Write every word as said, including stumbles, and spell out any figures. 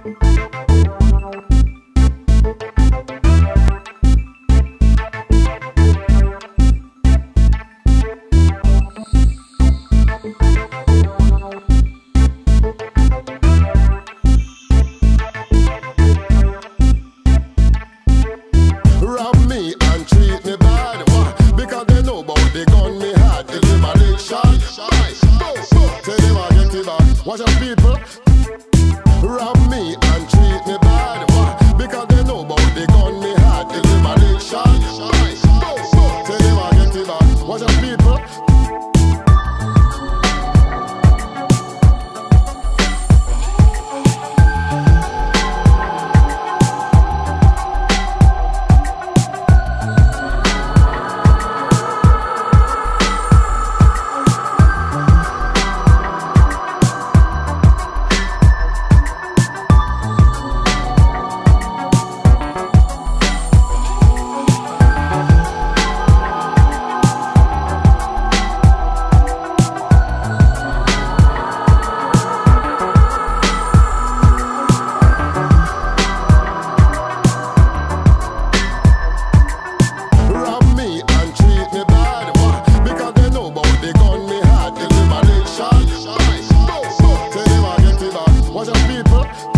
Watch out, people rob me and treat me bad. Why? Because they know about the gun me had. They give my leg shot. Tell them I get it back. Watch out, people. Watch out, people.